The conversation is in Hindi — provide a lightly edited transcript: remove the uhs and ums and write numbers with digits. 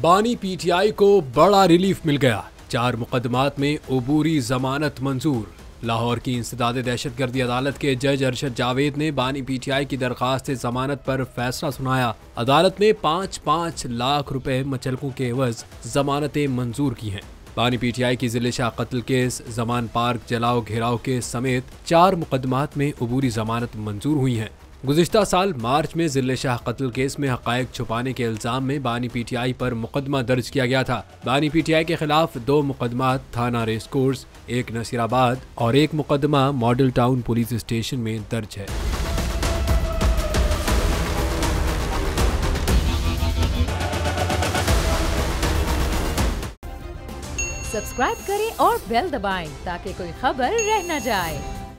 बानी पीटीआई को बड़ा रिलीफ मिल गया। 4 मुकदमात में अबूरी जमानत मंजूर। लाहौर की इंसदाद दहशतगर्दी अदालत के जज अरशद जावेद ने बानी पीटीआई की दरखास्त जमानत पर फैसला सुनाया। अदालत ने 5-5 लाख रुपए मुचलकों के एवज जमानतें मंजूर की हैं। बानी पीटीआई की जिले शाह कत्ल केस, जमान पार्क जलाओ घेराव केस समेत 4 मुकदमात में अबूरी जमानत मंजूर हुई हैं। गुज़िश्ता साल मार्च में जिले शाह कत्ल केस में हक़ाइक़ छुपाने के इल्जाम में बानी पीटीआई पर मुकदमा दर्ज किया गया था। बानी पीटीआई के खिलाफ 2 मुकदमात थाना रेस कोर्स, 1 नसीराबाद और 1 मुकदमा मॉडल टाउन पुलिस स्टेशन में दर्ज है। सब्सक्राइब करें और बेल दबाएं ताकि कोई खबर रह न जाए।